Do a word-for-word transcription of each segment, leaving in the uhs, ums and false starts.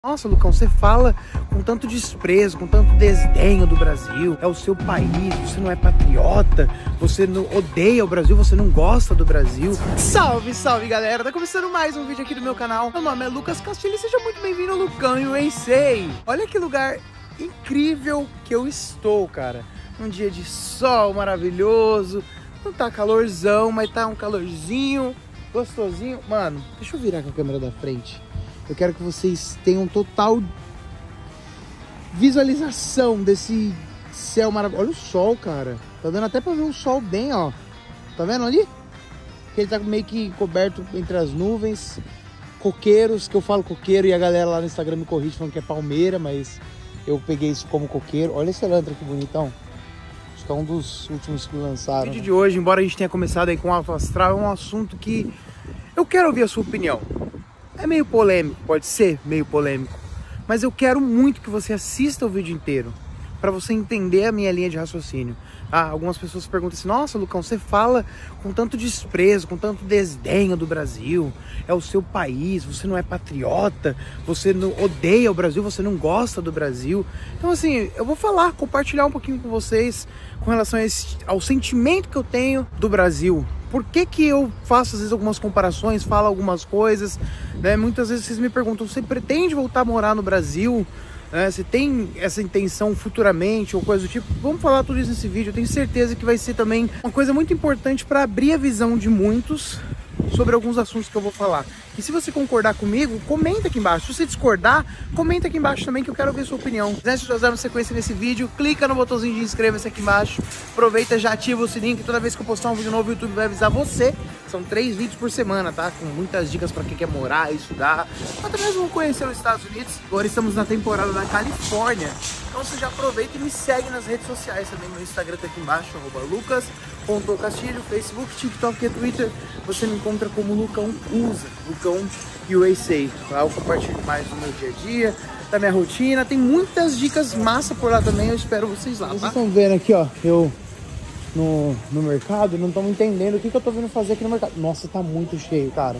Nossa, Lucão, você fala com tanto desprezo, com tanto desdenho do Brasil. É o seu país, você não é patriota, você não odeia o Brasil, você não gosta do Brasil. Salve, salve, galera! Tá começando mais um vídeo aqui do meu canal. Meu nome é Lucas Castilho e seja muito bem-vindo ao Lucão U S A. Olha que lugar incrível que eu estou, cara. Um dia de sol maravilhoso. Não tá calorzão, mas tá um calorzinho gostosinho. Mano, deixa eu virar com a câmera da frente. Eu quero que vocês tenham total visualização desse céu maravilhoso. Olha o sol, cara. Tá dando até pra ver o sol bem, ó. Tá vendo ali? Que ele tá meio que coberto entre as nuvens. Coqueiros, que eu falo coqueiro e a galera lá no Instagram me corrige falando que é palmeira, mas eu peguei isso como coqueiro. Olha esse elantra que bonitão. Acho que é um dos últimos que lançaram. O vídeo de hoje, embora a gente tenha começado aí com alto astral, é um assunto que eu quero ouvir a sua opinião. É meio polêmico, pode ser meio polêmico, mas eu quero muito que você assista o vídeo inteiro, para você entender a minha linha de raciocínio. Ah, algumas pessoas perguntam assim, nossa, Lucão, você fala com tanto desprezo, com tanto desdenho do Brasil, é o seu país, você não é patriota, você não odeia o Brasil, você não gosta do Brasil. Então assim, eu vou falar, compartilhar um pouquinho com vocês com relação a esse, ao sentimento que eu tenho do Brasil. Por que que eu faço às vezes algumas comparações, falo algumas coisas, né? Muitas vezes vocês me perguntam, você pretende voltar a morar no Brasil? É, você tem essa intenção futuramente ou coisa do tipo? Vamos falar tudo isso nesse vídeo. Eu tenho certeza que vai ser também uma coisa muito importante para abrir a visão de muitos sobre alguns assuntos que eu vou falar. E se você concordar comigo, comenta aqui embaixo. Se você discordar, comenta aqui embaixo também que eu quero ver sua opinião. Antes de nós darmos sequência nesse vídeo, clica no botãozinho de inscreva-se aqui embaixo. Aproveita, já ativa o sininho que toda vez que eu postar um vídeo novo, o YouTube vai avisar você. São três vídeos por semana, tá? Com muitas dicas para quem quer morar, estudar, até mesmo conhecer os Estados Unidos. Agora estamos na temporada da Califórnia. Então você já aproveita e me segue nas redes sociais também. Meu Instagram tá aqui embaixo, arroba lucas ponto castilho, Facebook, TikTok e Twitter. Você me encontra como Lucão Usa, Lucão U S A. Lá eu compartilho mais do meu dia a dia, da minha rotina. Tem muitas dicas massa por lá também. Eu espero vocês lá, tá? Vocês estão vendo aqui, ó, eu no, no mercado, não estão entendendo o que, que eu tô vindo fazer aqui no mercado. Nossa, tá muito cheio, cara.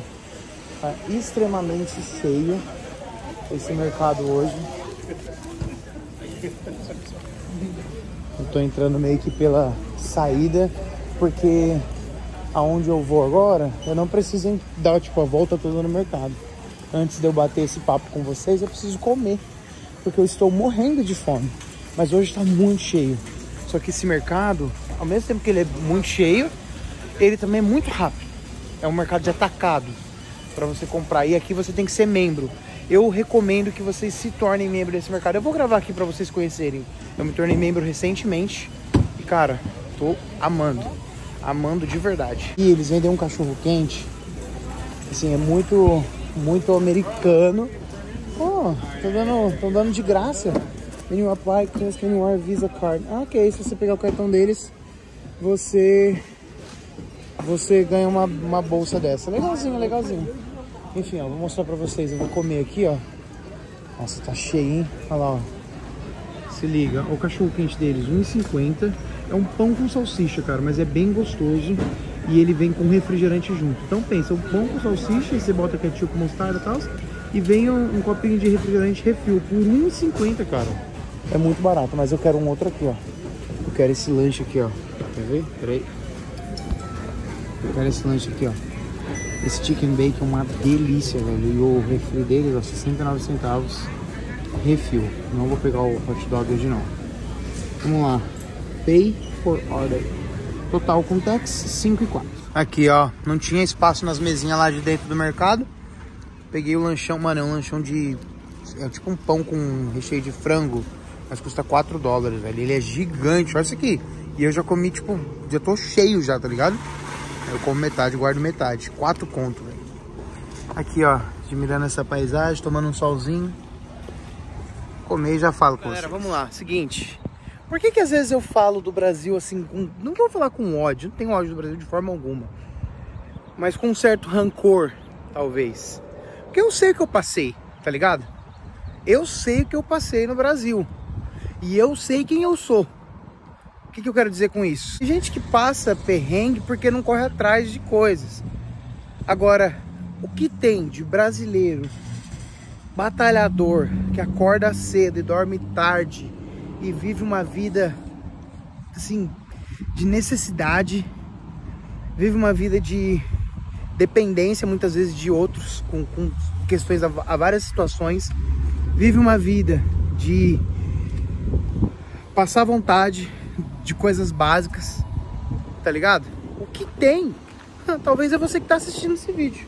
Tá extremamente cheio esse mercado hoje. Eu tô entrando meio que pela saída, porque aonde eu vou agora, eu não preciso dar tipo a volta toda no mercado. Antes de eu bater esse papo com vocês, eu preciso comer, porque eu estou morrendo de fome. Mas hoje tá muito cheio. Só que esse mercado, ao mesmo tempo que ele é muito cheio, ele também é muito rápido. É um mercado de atacado para você comprar. E aqui você tem que ser membro. Eu recomendo que vocês se tornem membro desse mercado. Eu vou gravar aqui para vocês conhecerem. Eu me tornei membro recentemente e, cara, tô amando. Amando de verdade. E eles vendem um cachorro quente. Assim, é muito, muito americano. Oh, tô dando, tô dando de graça. When you apply, can you Visa Card. Ah, ok, se você pegar o cartão deles, você, você ganha uma, uma bolsa dessa. Legalzinho, legalzinho. Enfim, ó, vou mostrar pra vocês. Eu vou comer aqui, ó. Nossa, tá cheio, hein? Olha lá, ó. Se liga, o cachorro quente deles, um e cinquenta. É um pão com salsicha, cara, mas é bem gostoso. E ele vem com refrigerante junto. Então pensa, um pão com salsicha, você bota ketchup, mostarda e tal. E vem um, um copinho de refrigerante refil por um e cinquenta, cara. É muito barato, mas eu quero um outro aqui, ó. Eu quero esse lanche aqui, ó. Quer ver? Peraí. Eu quero esse lanche aqui, ó. Esse chicken bacon é uma delícia, velho. E o refri deles, ó, sessenta e nove centavos. Refil. Não vou pegar o hot dog hoje, não. Vamos lá. Pay for order. Total com tax, cinco e quatro. Aqui, ó. Não tinha espaço nas mesinhas lá de dentro do mercado. Peguei o lanchão, mano. É um lanchão de... É tipo um pão com recheio de frango. Mas custa quatro dólares, velho. Ele é gigante. Olha isso aqui. E eu já comi, tipo... Já tô cheio já, tá ligado? Eu como metade, guardo metade. Quatro conto, velho. Aqui, ó. Admirando essa paisagem, tomando um solzinho. Comer e já falo com vocês. Galera, vamos lá. Seguinte. Por que que às vezes eu falo do Brasil assim... Com, não que eu vou falar com ódio. Não tenho ódio do Brasil de forma alguma. Mas com um certo rancor, talvez. Porque eu sei o que eu passei, tá ligado? Eu sei o que eu passei no Brasil. E eu sei quem eu sou. O que que eu quero dizer com isso? Tem gente que passa perrengue porque não corre atrás de coisas. Agora, o que tem de brasileiro batalhador que acorda cedo e dorme tarde e vive uma vida assim de necessidade, vive uma vida de dependência muitas vezes de outros, com, com questões a, a várias situações, vive uma vida de passar vontade de coisas básicas, tá ligado? O que tem? Talvez é você que tá assistindo esse vídeo,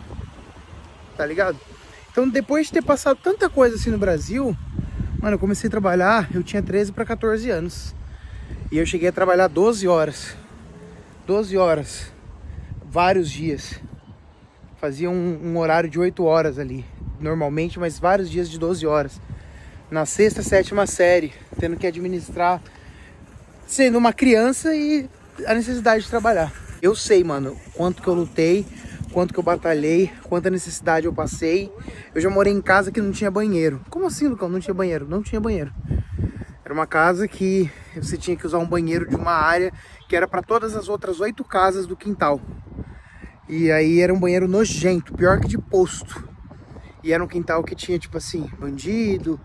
tá ligado? Então, depois de ter passado tanta coisa assim no Brasil, mano, eu comecei a trabalhar, eu tinha treze para quatorze anos. E eu cheguei a trabalhar doze horas. doze horas. Vários dias. Fazia um, um horário de oito horas ali, normalmente, mas vários dias de doze horas. Na sexta, sétima série, tendo que administrar, sendo uma criança e a necessidade de trabalhar. Eu sei, mano, quanto que eu lutei, quanto que eu batalhei, quanta necessidade eu passei. Eu já morei em casa que não tinha banheiro. Como assim, Lucão? Não tinha banheiro? Não tinha banheiro. Era uma casa que você tinha que usar um banheiro de uma área que era para todas as outras oito casas do quintal. E aí era um banheiro nojento, pior que de posto. E era um quintal que tinha, tipo assim, bandido.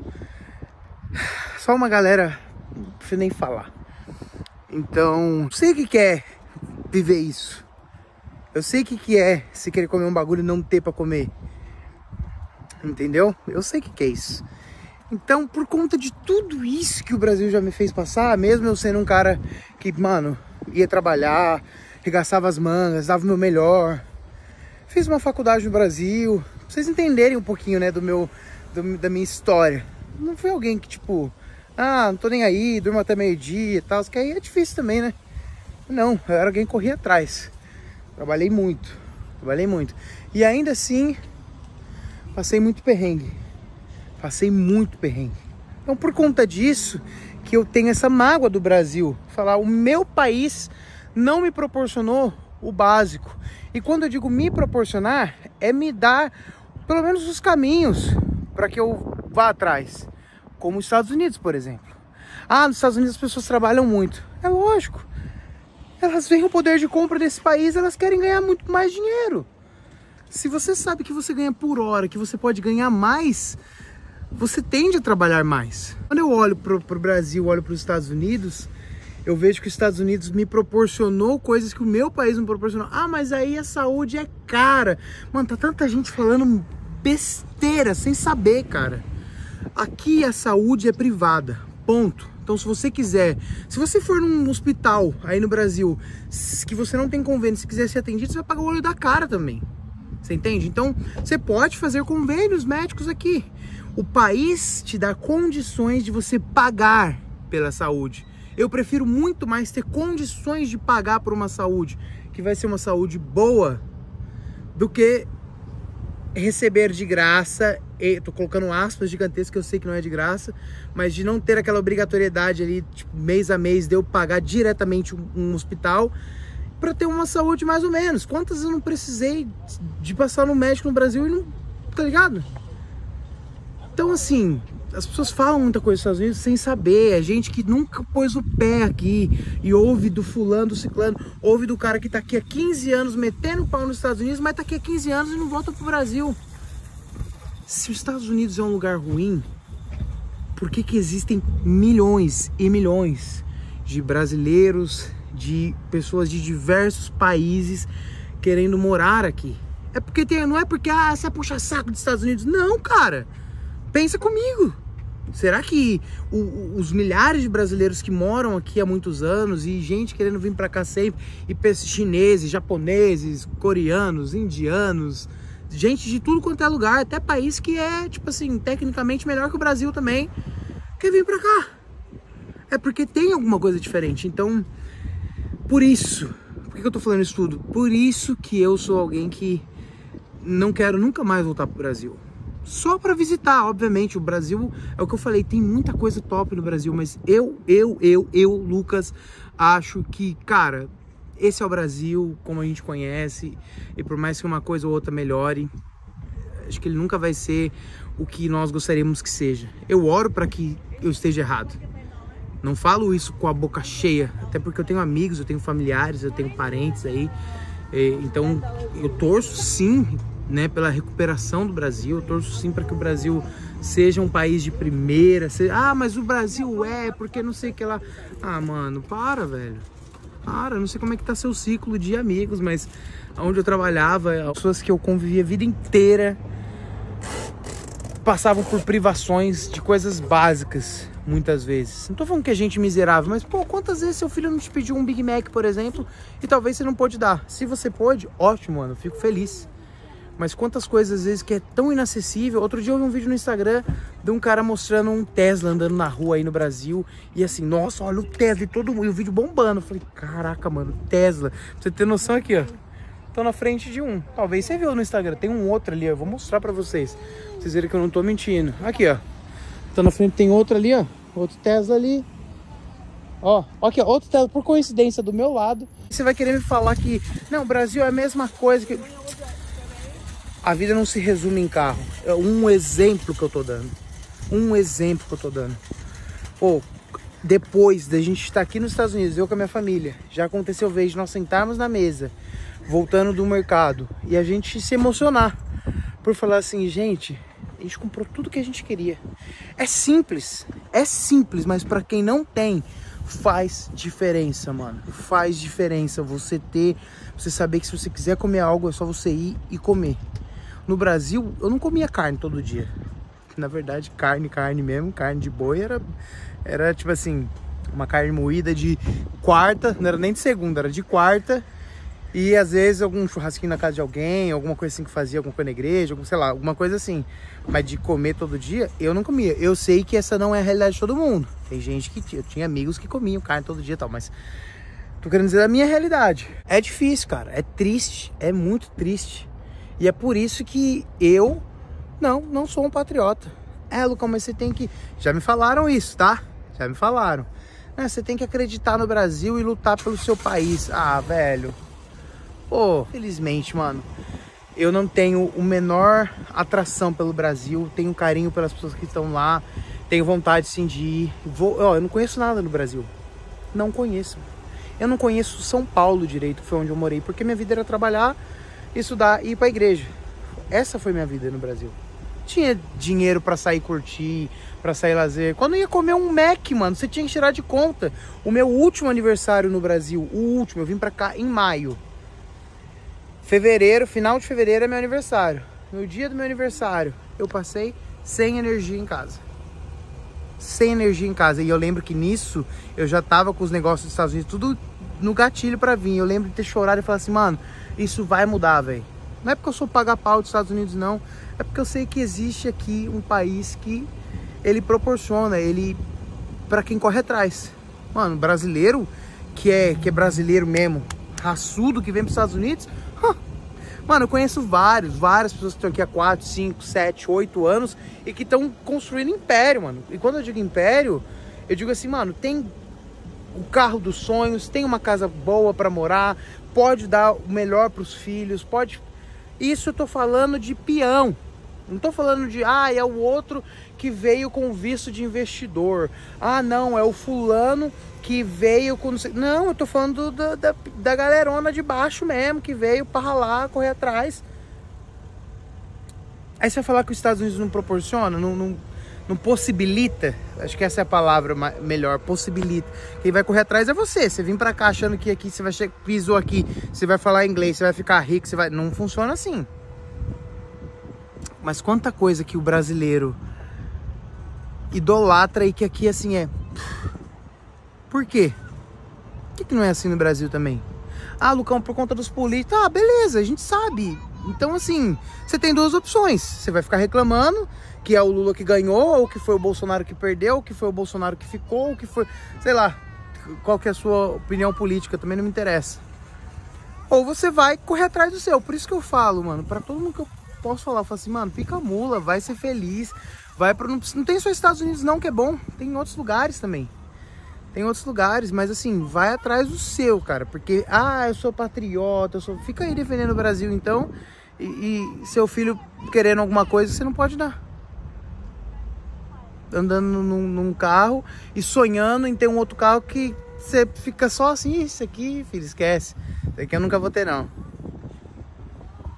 Só uma galera, não preciso nem falar. Então, sei o que que é viver isso. Eu sei o que que é você querer comer um bagulho e não ter pra comer. Entendeu? Eu sei o que que é isso. Então, por conta de tudo isso que o Brasil já me fez passar, mesmo eu sendo um cara que, mano, ia trabalhar, arregaçava as mangas, dava o meu melhor, fiz uma faculdade no Brasil, pra vocês entenderem um pouquinho, né, do meu, do, da minha história. Não fui alguém que, tipo, ah, não tô nem aí, durmo até meio-dia e tal, que aí é difícil também, né? Não, eu era alguém que corria atrás. Trabalhei muito, trabalhei muito. E ainda assim, passei muito perrengue. Passei muito perrengue. Então, por conta disso, que eu tenho essa mágoa do Brasil. Falar, o meu país não me proporcionou o básico. E quando eu digo me proporcionar, é me dar pelo menos os caminhos para que eu vá atrás. Como os Estados Unidos, por exemplo. Ah, nos Estados Unidos as pessoas trabalham muito. É lógico. Elas veem o poder de compra desse país, elas querem ganhar muito mais dinheiro. Se você sabe que você ganha por hora, que você pode ganhar mais, você tende a trabalhar mais. Quando eu olho para o Brasil, olho para os Estados Unidos, eu vejo que os Estados Unidos me proporcionou coisas que o meu país não proporcionou. Ah, mas aí a saúde é cara. Mano, tá tanta gente falando besteira, sem saber, cara. Aqui a saúde é privada, ponto. Então, se você quiser, se você for num hospital aí no Brasil, que você não tem convênio, se quiser ser atendido, você vai pagar o olho da cara também. Você entende? Então, você pode fazer convênios médicos aqui. O país te dá condições de você pagar pela saúde. Eu prefiro muito mais ter condições de pagar por uma saúde, que vai ser uma saúde boa, do que receber de graça, e tô colocando aspas gigantescas que eu sei que não é de graça, mas de não ter aquela obrigatoriedade ali, tipo, mês a mês, de eu pagar diretamente um, um hospital para ter uma saúde mais ou menos. Quantas eu não precisei de passar no médico no Brasil e não, tá ligado? Então, assim, as pessoas falam muita coisa dos Estados Unidos sem saber. É gente que nunca pôs o pé aqui e ouve do fulano, do ciclano, ouve do cara que tá aqui há quinze anos metendo pau nos Estados Unidos, mas tá aqui há quinze anos e não volta pro Brasil. Se os Estados Unidos é um lugar ruim, por que que existem milhões e milhões de brasileiros, de pessoas de diversos países querendo morar aqui? É porque tem, não é porque, ah, você é puxa-saco dos Estados Unidos. Não, cara. Pensa comigo, será que o, o, os milhares de brasileiros que moram aqui há muitos anos e gente querendo vir para cá sempre, e chineses, japoneses, coreanos, indianos, gente de tudo quanto é lugar, até país que é, tipo assim, tecnicamente melhor que o Brasil também, quer vir para cá? É porque tem alguma coisa diferente. Então, por isso, por que eu tô falando isso tudo? Por isso que eu sou alguém que não quero nunca mais voltar pro Brasil. Só para visitar, obviamente. O Brasil, é o que eu falei, tem muita coisa top no Brasil, mas eu, eu, eu, eu, Lucas, acho que, cara, esse é o Brasil como a gente conhece, e por mais que uma coisa ou outra melhore, acho que ele nunca vai ser o que nós gostaríamos que seja. Eu oro para que eu esteja errado. Não falo isso com a boca cheia, até porque eu tenho amigos, eu tenho familiares, eu tenho parentes aí, então eu torço sim, né, pela recuperação do Brasil. Eu torço sim para que o Brasil seja um país de primeira. Seja... Ah, mas o Brasil é, porque não sei o que lá. Ah, mano, para, velho. Para, não sei como é que tá seu ciclo de amigos, mas onde eu trabalhava, as pessoas que eu convivia a vida inteira passavam por privações de coisas básicas, muitas vezes. Não tô falando que é gente miserável, mas, pô, quantas vezes seu filho não te pediu um Big Mac, por exemplo, e talvez você não pôde dar? Se você pôde, ótimo, mano, eu fico feliz. Mas quantas coisas, às vezes, que é tão inacessível. Outro dia eu vi um vídeo no Instagram de um cara mostrando um Tesla andando na rua aí no Brasil. E assim, nossa, olha o Tesla e todo mundo. E o vídeo bombando. Eu falei, caraca, mano, Tesla. Pra você ter noção aqui, ó. Tô na frente de um. Talvez você viu no Instagram. Tem um outro ali, ó. Eu vou mostrar pra vocês. Pra vocês verem que eu não tô mentindo. Aqui, ó. Tô na frente, tem outro ali, ó. Outro Tesla ali. Ó, aqui, ó. Outro Tesla, por coincidência, do meu lado. Você vai querer me falar que... Não, o Brasil é a mesma coisa que... A vida não se resume em carro. É um exemplo que eu tô dando. Um exemplo que eu tô dando. Pô, depois da gente estar aqui nos Estados Unidos, eu com a minha família, já aconteceu vez de nós sentarmos na mesa, voltando do mercado, e a gente se emocionar por falar assim, gente, a gente comprou tudo que a gente queria. É simples, é simples, mas pra quem não tem, faz diferença, mano. Faz diferença você ter, você saber que se você quiser comer algo, é só você ir e comer. No Brasil, eu não comia carne todo dia. Na verdade, carne, carne mesmo, carne de boi era, era tipo assim, uma carne moída de quarta, não era nem de segunda, era de quarta. E às vezes algum churrasquinho na casa de alguém, alguma coisa assim que fazia, alguma coisa na igreja, algum, sei lá, alguma coisa assim. Mas de comer todo dia, eu não comia. Eu sei que essa não é a realidade de todo mundo. Tem gente que, eu tinha amigos que comiam carne todo dia e tal, mas... Tô querendo dizer a minha realidade. É difícil, cara, é triste, é muito triste. E é por isso que eu não, não sou um patriota. É, Lucão, mas você tem que... Já me falaram isso, tá? Já me falaram. É, você tem que acreditar no Brasil e lutar pelo seu país. Ah, velho. Pô, felizmente, mano, eu não tenho o menor atração pelo Brasil. Tenho carinho pelas pessoas que estão lá. Tenho vontade, sim, de ir. Vou... Ó, eu não conheço nada no Brasil. Não conheço. Eu não conheço São Paulo direito, que foi onde eu morei. Porque minha vida era trabalhar... estudar e ir pra igreja. Essa foi minha vida no Brasil. Tinha dinheiro pra sair curtir, pra sair lazer. Quando eu ia comer um Mac, mano, você tinha que tirar de conta. O meu último aniversário no Brasil, o último, eu vim pra cá em maio. Fevereiro, final de fevereiro é meu aniversário. No dia do meu aniversário, eu passei sem energia em casa. Sem energia em casa. E eu lembro que nisso, eu já tava com os negócios dos Estados Unidos tudo no gatilho pra vir. Eu lembro de ter chorado e falar assim, mano, isso vai mudar, velho. Não é porque eu sou paga-pau dos Estados Unidos, não. É porque eu sei que existe aqui um país que ele proporciona, ele... pra quem corre atrás. Mano, brasileiro, que é, que é brasileiro mesmo, raçudo, que vem pros Estados Unidos... Huh. Mano, eu conheço vários, várias pessoas que estão aqui há quatro, cinco, sete, oito anos e que estão construindo império, mano. E quando eu digo império, eu digo assim, mano, tem o carro dos sonhos, tem uma casa boa pra morar, pode dar o melhor pros filhos, pode... Isso eu tô falando de peão. Não tô falando de, ah, é o outro que veio com visto de investidor. Ah, não, é o fulano que veio com... Não, eu tô falando da, da, da galerona de baixo mesmo, que veio pra ralar, correr atrás. Aí você vai falar que os Estados Unidos não proporciona, não, não, não possibilita. Acho que essa é a palavra melhor, possibilita. Quem vai correr atrás é você. Você vem pra cá achando que aqui você vai chegar, pisou aqui, você vai falar inglês, você vai ficar rico, você vai... Não funciona assim. Mas quanta coisa que o brasileiro idolatra e que aqui assim é... Por quê? Por que, que não é assim no Brasil também? Ah, Lucão, por conta dos políticos. Ah, beleza, a gente sabe. Então, assim, você tem duas opções. Você vai ficar reclamando que é o Lula que ganhou, ou que foi o Bolsonaro que perdeu, ou que foi o Bolsonaro que ficou, ou que foi... Sei lá, qual que é a sua opinião política, também não me interessa. Ou você vai correr atrás do seu. Por isso que eu falo, mano, pra todo mundo que eu posso falar, eu falo assim, mano, pica a mula, vai ser feliz. Vai pra... Não, não tem só Estados Unidos não, que é bom. Tem em outros lugares também. Tem outros lugares, mas assim, vai atrás do seu, cara. Porque, ah, eu sou patriota, eu sou... Fica aí defendendo o Brasil, então. E, e seu filho querendo alguma coisa, você não pode dar. Andando num, num carro e sonhando em ter um outro carro que você fica só assim, isso aqui, filho, esquece. Isso aqui eu nunca vou ter, não.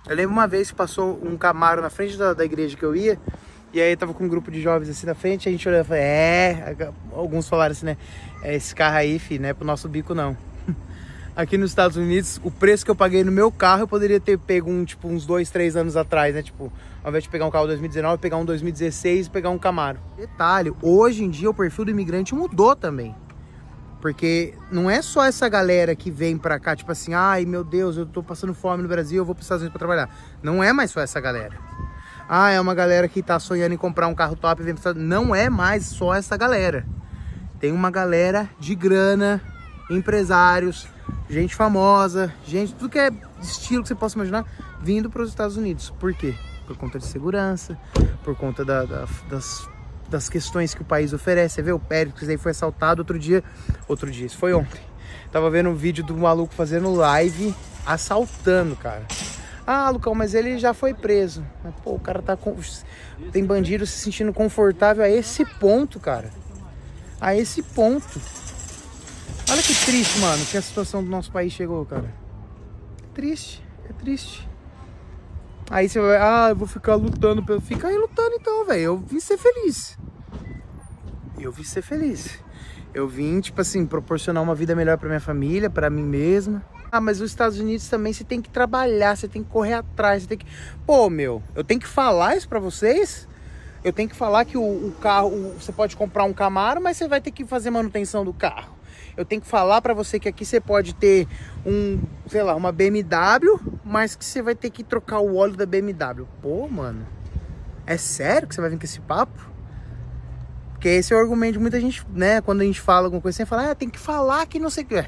Eu lembro uma vez que passou um Camaro na frente da, da igreja que eu ia, e aí tava com um grupo de jovens assim na frente, a gente olhou e falou, é, alguns falaram assim, né, é, esse carro aí, filho, não é pro nosso bico não. Aqui nos Estados Unidos, o preço que eu paguei no meu carro, eu poderia ter pego um, tipo, uns dois, três anos atrás, né, tipo, ao invés de pegar um carro dois mil e dezenove, pegar um dois mil e dezesseis e pegar um Camaro. Detalhe, hoje em dia o perfil do imigrante mudou também. Porque não é só essa galera que vem pra cá, tipo assim, ai meu Deus, eu tô passando fome no Brasil, eu vou pros Estados Unidos pra trabalhar. Não é mais só essa galera. Ah, é uma galera que tá sonhando em comprar um carro top e vem pros Estados Unidos. Não é mais só essa galera. Tem uma galera de grana, empresários, gente famosa, gente, tudo que é estilo que você possa imaginar, vindo pros Estados Unidos. Por quê? Por conta de segurança, por conta da, da, das... das questões que o país oferece. Você vê o Pérez aí foi assaltado outro dia, outro dia, isso foi ontem. Tava vendo um vídeo do maluco fazendo live, assaltando, cara. Ah, Lucão, mas ele já foi preso. Mas, pô, o cara tá com... tem bandido se sentindo confortável a esse ponto, cara. A esse ponto. Olha que triste, mano, que a situação do nosso país chegou, cara. Triste, é triste. Aí você vai, ah, eu vou ficar lutando. Fica aí lutando então, velho. Eu vim ser feliz. Eu vim ser feliz. Eu vim, tipo assim, proporcionar uma vida melhor pra minha família, pra mim mesma. Ah, mas os Estados Unidos também você tem que trabalhar, você tem que correr atrás, você tem que... Pô, meu, eu tenho que falar isso pra vocês? Eu tenho que falar que o, o carro, o, você pode comprar um Camaro, mas você vai ter que fazer manutenção do carro. Eu tenho que falar pra você que aqui você pode ter um, sei lá, uma B M W, mas que você vai ter que trocar o óleo da B M W. Pô, mano, é sério que você vai vir com esse papo? Porque esse é o argumento de muita gente, né? Quando a gente fala alguma coisa, você fala, ah, tem que falar que não sei o que.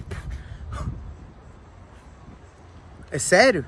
É sério?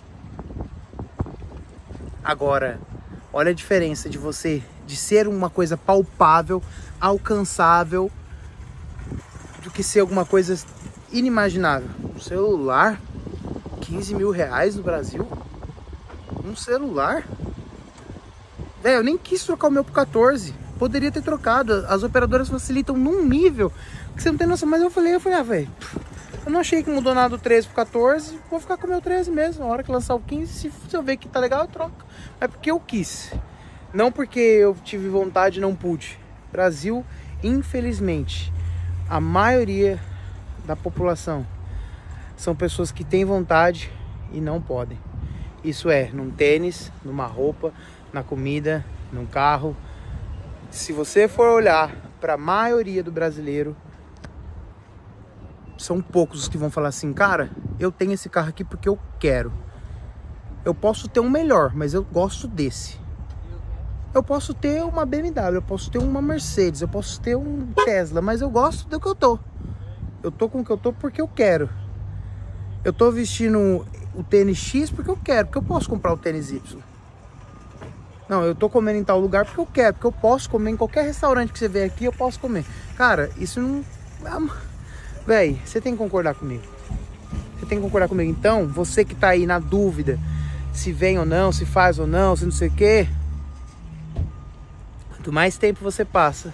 Agora, olha a diferença de você, de ser uma coisa palpável, alcançável, do que ser alguma coisa inimaginável. Um celular, quinze mil reais no Brasil. Um celular. Velho, eu nem quis trocar o meu por quatorze. Poderia ter trocado. As operadoras facilitam num nível que você não tem noção. Mas eu falei, eu falei, ah, velho, eu não achei que mudou nada do treze pro quatorze. Vou ficar com o meu treze mesmo. Na hora que lançar o quinze, se eu ver que tá legal, eu troco. É porque eu quis. Não porque eu tive vontade e não pude. Brasil, infelizmente, a maioria da população são pessoas que têm vontade e não podem. Isso é, num tênis, numa roupa, na comida, num carro. Se você for olhar para a maioria do brasileiro, são poucos os que vão falar assim, cara, eu tenho esse carro aqui porque eu quero. Eu posso ter um melhor, mas eu gosto desse. Eu posso ter uma B M W, eu posso ter uma Mercedes, eu posso ter um Tesla, mas eu gosto do que eu tô. Eu tô com o que eu tô porque eu quero. Eu tô vestindo o tênis X porque eu quero, porque eu posso comprar o tênis Y. Não, eu tô comendo em tal lugar porque eu quero, porque eu posso comer em qualquer restaurante que você vê aqui, eu posso comer. Cara, isso não... Véi, você tem que concordar comigo. Você tem que concordar comigo. Então, você que tá aí na dúvida, se vem ou não, se faz ou não, se não sei o quê... Quanto mais tempo você passa,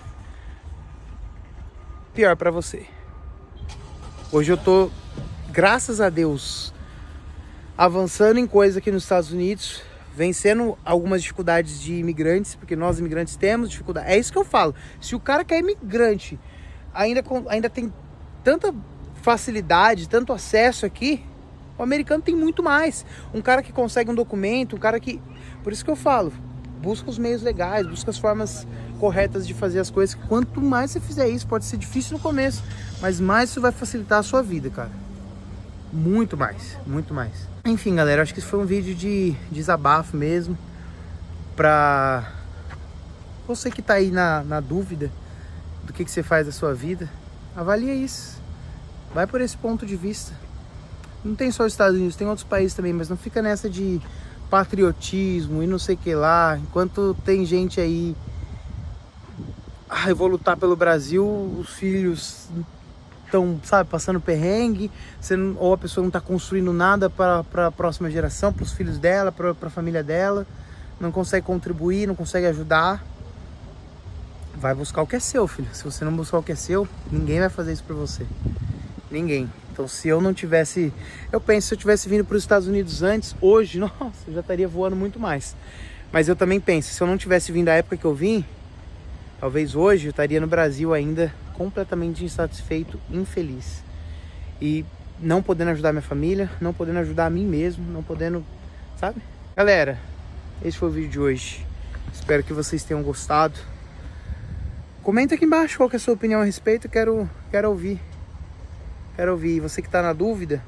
pior pra você. Hoje eu tô, graças a Deus, avançando em coisas aqui nos Estados Unidos, vencendo algumas dificuldades de imigrantes, porque nós imigrantes temos dificuldade. É isso que eu falo. Se o cara que é imigrante ainda, ainda tem tanta facilidade, tanto acesso aqui, o americano tem muito mais. Um cara que consegue um documento, um cara que... Por isso que eu falo, busca os meios legais, busca as formas corretas de fazer as coisas. Quanto mais você fizer isso, pode ser difícil no começo, mas mais isso vai facilitar a sua vida, cara. Muito mais, muito mais. Enfim, galera, acho que esse foi um vídeo de desabafo mesmo. Pra você que tá aí na, na dúvida do que, que você faz da sua vida, avalia isso. Vai por esse ponto de vista. Não tem só os Estados Unidos, tem outros países também, mas não fica nessa de patriotismo e não sei o que lá, enquanto tem gente aí, ah, eu vou lutar pelo Brasil, os filhos estão, sabe, passando perrengue, você não, ou a pessoa não está construindo nada para a próxima geração, para os filhos dela, para a família dela, não consegue contribuir, não consegue ajudar. Vai buscar o que é seu, filho. Se você não buscar o que é seu, ninguém vai fazer isso por você. Ninguém. Então se eu não tivesse... Eu penso, se eu tivesse vindo para os Estados Unidos antes, hoje, nossa, eu já estaria voando muito mais. Mas eu também penso, se eu não tivesse vindo à época que eu vim, talvez hoje eu estaria no Brasil ainda completamente insatisfeito, infeliz. E não podendo ajudar minha família, não podendo ajudar a mim mesmo, não podendo, sabe? Galera, esse foi o vídeo de hoje. Espero que vocês tenham gostado. Comenta aqui embaixo qual que é a sua opinião a respeito, quero, quero ouvir. Quero ouvir. E você que tá na dúvida,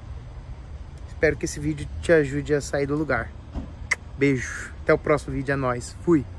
espero que esse vídeo te ajude a sair do lugar. Beijo. Até o próximo vídeo. É nóis. Fui.